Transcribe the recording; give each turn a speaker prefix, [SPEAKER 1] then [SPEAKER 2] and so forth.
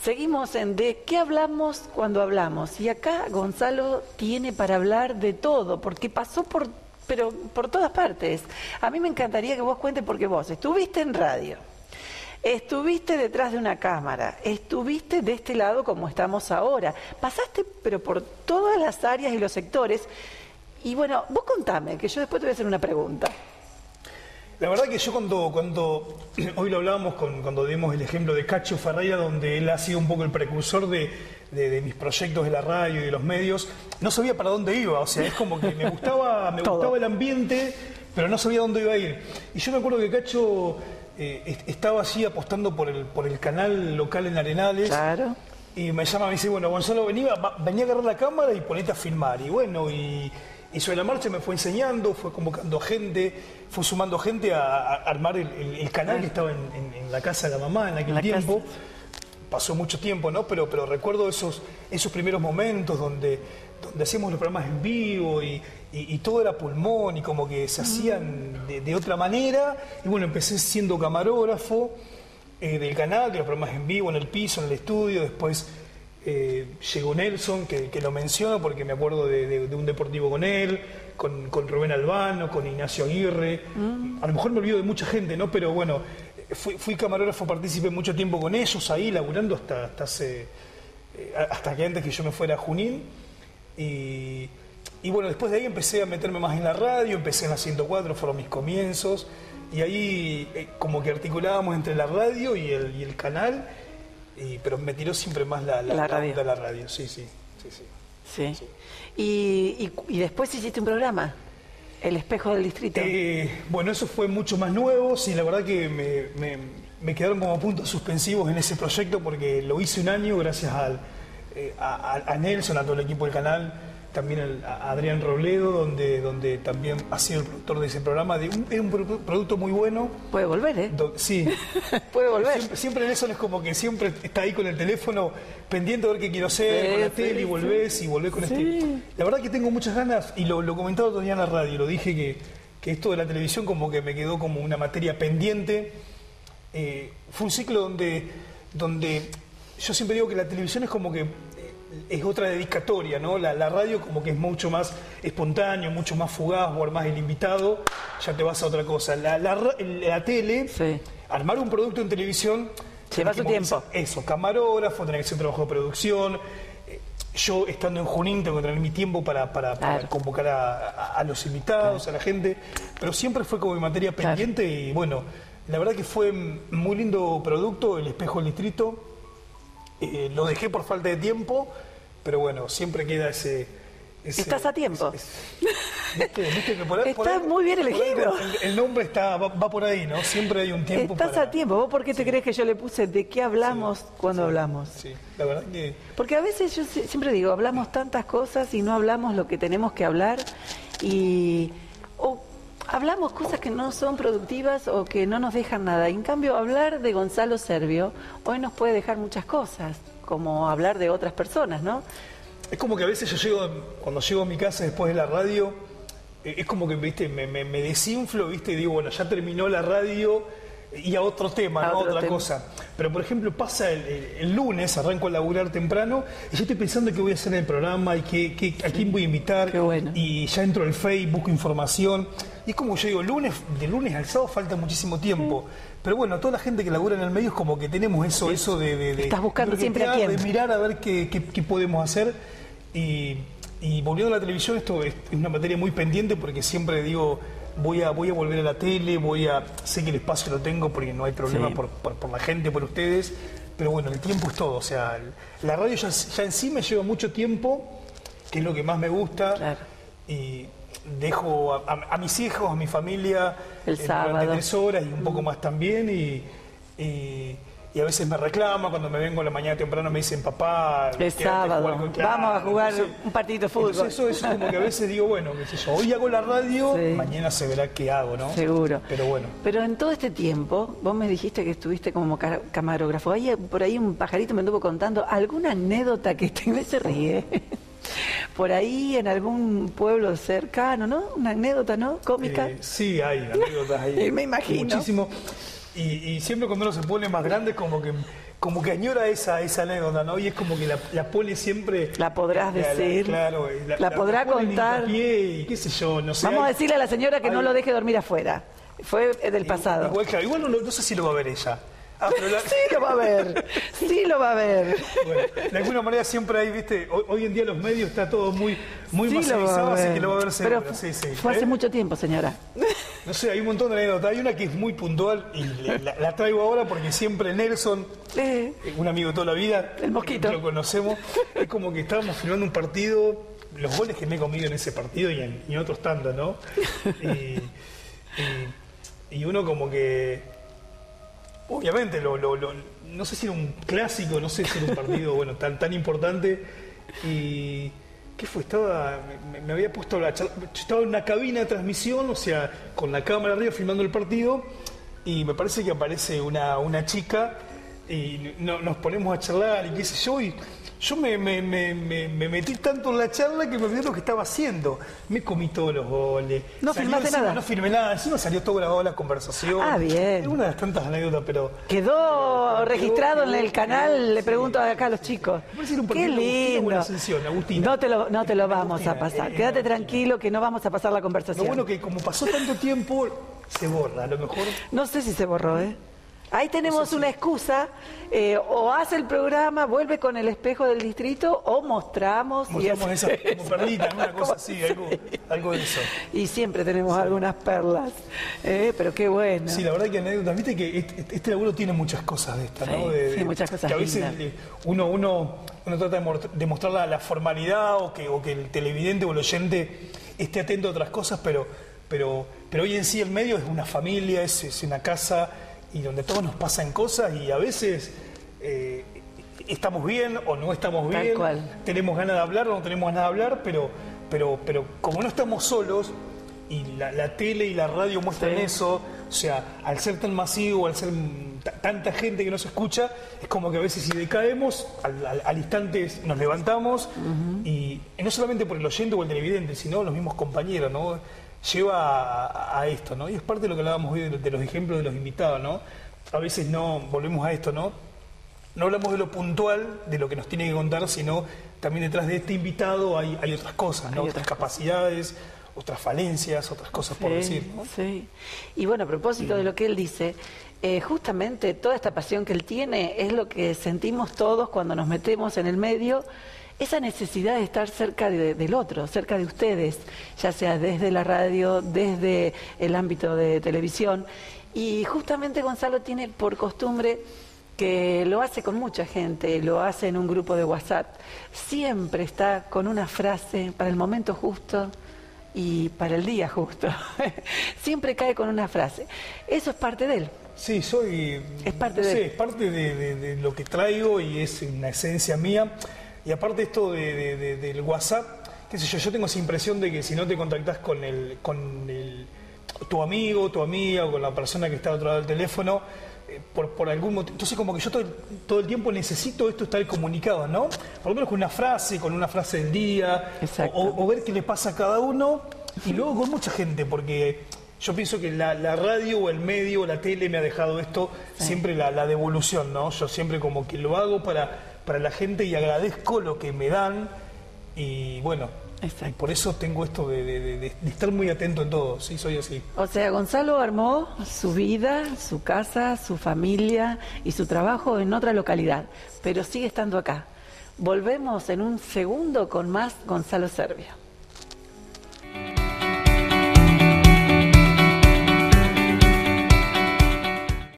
[SPEAKER 1] Seguimos en ¿de qué hablamos cuando hablamos? Y acá Gonzalo tiene para hablar de todo, porque pasó por todas partes. A mí me encantaría que vos cuentes, porque vos estuviste en radio, estuviste detrás de una cámara, estuviste de este lado como estamos ahora, pasaste pero por todas las áreas y los sectores. Y bueno, vos contame, que yo después te voy a hacer una pregunta.
[SPEAKER 2] La verdad que yo cuando hoy lo hablábamos, cuando dimos el ejemplo de Cacho Ferreira, donde él ha sido un poco el precursor de mis proyectos de la radio y de los medios, no sabía para dónde iba, o sea, es como que me gustaba el ambiente, pero no sabía dónde iba a ir. Y yo me acuerdo que Cacho estaba allí apostando por el canal local en Arenales. Claro. Y me llama, me dice, bueno, Gonzalo, vení a agarrar la cámara y ponete a filmar. Y bueno, y sobre la marcha me fue enseñando, fue convocando gente, fue sumando gente a armar el canal que estaba en la casa de la mamá en aquel tiempo. Pasó mucho tiempo, ¿no? Pero recuerdo esos primeros momentos donde hacíamos los programas en vivo y todo era pulmón y como que se hacían de otra manera. Y bueno, empecé siendo camarógrafo del canal, de los programas en vivo, en el piso, en el estudio. Después llegó Nelson, que lo menciono porque me acuerdo de un deportivo con él, con Rubén Albano, con Ignacio Aguirre. A lo mejor me olvido de mucha gente, ¿no? Pero bueno, fui camarógrafo, participé mucho tiempo con ellos ahí, laburando hasta que antes que yo me fuera a Junín. Y bueno, después de ahí empecé a meterme más en la radio, empecé en la 104, fueron mis comienzos. Y ahí como que articulábamos entre la radio y el canal. Pero me tiró siempre más la radio. De la radio, sí.
[SPEAKER 1] ¿Y después hiciste un programa? El Espejo del Distrito.
[SPEAKER 2] Bueno, eso fue mucho más nuevo, sí, la verdad que me quedaron como puntos suspensivos en ese proyecto porque lo hice un año gracias a Nelson, a todo el equipo del canal, también a Adrián Robledo, donde también ha sido el productor de ese programa. Era un producto muy bueno. Puede volver, ¿eh? Sí. Puede volver. Siempre Nelson es como que siempre está ahí con el teléfono pendiente de ver qué quiero hacer, con la tele, y volvés con este. La verdad que tengo muchas ganas, y lo comentaba otro día en la radio, lo dije que esto de la televisión como que me quedó como una materia pendiente. Fue un ciclo donde yo siempre digo que la televisión es como que es otra dedicatoria, ¿no? La radio como que es mucho más espontáneo, mucho más fugaz, o armás el invitado, ya te vas a otra cosa. La tele, armar un producto en televisión, lleva su tiempo. Eso, camarógrafo, tenés que hacer trabajo de producción. Yo, estando en Junín, tengo que tener mi tiempo para convocar a los invitados, a la gente, pero siempre fue como mi materia pendiente. Y bueno, la verdad que fue muy lindo producto, El Espejo del Distrito. Lo dejé por falta de tiempo, pero bueno, siempre queda ese ¿Estás a tiempo? ¿Viste que por ahí, está muy bien elegido. El nombre va por ahí, ¿no? Siempre hay un tiempo. Estás a tiempo. ¿Vos por qué te crees que yo le puse de qué hablamos cuando hablamos? Sí, la verdad que... Porque a veces yo siempre digo, hablamos tantas cosas y no hablamos lo que tenemos que hablar, o hablamos cosas que no son productivas o que no nos dejan nada. Y en cambio, hablar de Gonzalo Servio hoy nos puede dejar muchas cosas, como hablar de otras personas, ¿no? Es como que a veces cuando llego a mi casa después de la radio, es como que, ¿viste? Me desinflo, ¿viste? Y digo, bueno, ya terminó la radio y a otro tema, ¿no? Otra cosa. Pero, por ejemplo, pasa el lunes, arranco a laburar temprano, y yo estoy pensando qué voy a hacer en el programa y a quién voy a invitar. Qué bueno. Y ya entro al Facebook, busco información. Y es como yo digo, de lunes al sábado falta muchísimo tiempo. Pero bueno, toda la gente que labura en el medio es como que tenemos eso de estás buscando siempre a quién. De mirar a ver qué podemos hacer. Y volviendo a la televisión, esto es una materia muy pendiente porque siempre digo, voy a volver a la tele, sé que el espacio lo tengo porque no hay problema por la gente, por ustedes. Pero bueno, el tiempo es todo. O sea, la radio ya en sí me lleva mucho tiempo, que es lo que más me gusta. Claro. Y dejo a mis hijos, a mi familia durante 3 horas y un poco más también, y a veces me reclama cuando me vengo a la mañana temprano, me dicen, papá, es sábado, vamos a jugar un partidito de fútbol. Entonces eso es como que a veces digo, bueno, qué sé yo, hoy hago la radio, mañana se verá qué hago, ¿no? Seguro. Pero bueno. Pero en todo este tiempo, vos me dijiste que estuviste como camarógrafo, por ahí un pajarito me anduvo contando alguna anécdota que se ríe. Por ahí en algún pueblo cercano, ¿no? Una anécdota, ¿no? Cómica. Sí, hay anécdotas ahí. Me imagino. Muchísimo. Y siempre cuando uno se pone más grande como que añora esa anécdota, ¿no? Y es como que la pone siempre...
[SPEAKER 1] La podrás decir.
[SPEAKER 2] Claro.
[SPEAKER 1] La podrá contar.
[SPEAKER 2] Y qué sé yo, no sé.
[SPEAKER 1] Vamos a decirle a la señora que no lo deje dormir afuera. Fue del pasado.
[SPEAKER 2] Igual no sé si lo va a ver ella.
[SPEAKER 1] Sí lo va a ver, sí lo va a ver.
[SPEAKER 2] Bueno, de alguna manera siempre hay, viste, hoy en día los medios está todo muy
[SPEAKER 1] Sí
[SPEAKER 2] masivizado, así que lo va a ver seguro.
[SPEAKER 1] Pero
[SPEAKER 2] Sí.
[SPEAKER 1] fue hace mucho tiempo, señora.
[SPEAKER 2] No sé, hay un montón de anécdotas. Hay una que es muy puntual y la traigo ahora porque siempre Nelson, un amigo de toda la vida,
[SPEAKER 1] el Mosquito,
[SPEAKER 2] lo conocemos, es como que estábamos filmando un partido, los goles que me he comido en ese partido y en otros tantos, ¿no? Y uno como que... Obviamente, no sé si era un clásico, no sé si era un partido bueno tan importante. Y ¿qué fue? Me había puesto estaba en una cabina de transmisión, o sea, con la cámara arriba filmando el partido, y me parece que aparece una chica y nos ponemos a charlar y qué sé yo, y yo me metí tanto en la charla que me olvidé lo que estaba haciendo. Me comí todos los goles.
[SPEAKER 1] No filmaste nada.
[SPEAKER 2] No filmé nada, encima salió todo grabado la conversación.
[SPEAKER 1] Ah, bien.
[SPEAKER 2] Es una de las tantas anécdotas, pero...
[SPEAKER 1] Quedó registrado en el canal, le pregunto acá a los chicos. Qué lindo.
[SPEAKER 2] Agustina.
[SPEAKER 1] No te lo vamos
[SPEAKER 2] Agustina,
[SPEAKER 1] a pasar. Quédate tranquilo que no vamos a pasar la conversación.
[SPEAKER 2] Lo bueno que como pasó tanto tiempo, se borra, a lo mejor...
[SPEAKER 1] No sé si se borró, ¿eh? Ahí tenemos una excusa, o hace el programa, vuelve con el espejo del distrito, o mostramos
[SPEAKER 2] esa como perlita, una cosa así, algo de eso.
[SPEAKER 1] Y siempre tenemos algunas perlas, pero qué bueno.
[SPEAKER 2] Sí, la verdad que anécdotas, viste que este laburo tiene muchas cosas de estas, ¿no?
[SPEAKER 1] Sí, muchas cosas
[SPEAKER 2] que a veces uno trata de mostrar la formalidad o que el televidente o el oyente esté atento a otras cosas, pero hoy en sí el medio es una familia, es una casa... y donde todos nos pasan cosas y a veces estamos bien o no estamos bien, tenemos ganas de hablar o no tenemos ganas de hablar, pero como no estamos solos y la tele y la radio muestran eso, o sea, al ser tan masivo, al ser tanta gente que nos escucha, es como que a veces si decaemos, al instante nos levantamos y no solamente por el oyente o el televidente, sino los mismos compañeros, ¿no? Lleva a esto, ¿no? Y es parte de lo que hablábamos hoy de los ejemplos de los invitados, ¿no? A veces volvemos a esto, ¿no? No hablamos de lo puntual, de lo que nos tiene que contar, sino también detrás de este invitado hay otras cosas, ¿no? Otras capacidades, otras falencias, otras cosas por decir, ¿no?
[SPEAKER 1] Sí. Y bueno, a propósito de lo que él dice, justamente toda esta pasión que él tiene es lo que sentimos todos cuando nos metemos en el medio. Esa necesidad de estar cerca del otro, cerca de ustedes, ya sea desde la radio, desde el ámbito de televisión. Y justamente Gonzalo tiene por costumbre que lo hace con mucha gente, lo hace en un grupo de WhatsApp. Siempre está con una frase para el momento justo y para el día justo. Siempre cae con una frase. Eso es parte de él.
[SPEAKER 2] Sí,
[SPEAKER 1] es parte de él.
[SPEAKER 2] Es parte de lo que traigo y es una esencia mía. Y aparte esto del WhatsApp, qué sé yo tengo esa impresión de que si no te contactás con tu amigo, tu amiga o con la persona que está al otro lado del teléfono, por algún motivo, entonces como que yo todo el tiempo necesito estar comunicado, ¿no? Por lo menos con una frase del día, o ver qué le pasa a cada uno, y luego con mucha gente, porque yo pienso que la radio o el medio o la tele me ha dejado esto, siempre la devolución, ¿no? Yo siempre como que lo hago para la gente y agradezco lo que me dan y bueno, y por eso tengo esto de estar muy atento en todo, sí, soy así.
[SPEAKER 1] O sea, Gonzalo armó su vida, su casa, su familia y su trabajo en otra localidad, pero sigue estando acá. Volvemos en un segundo con más Gonzalo Cervia.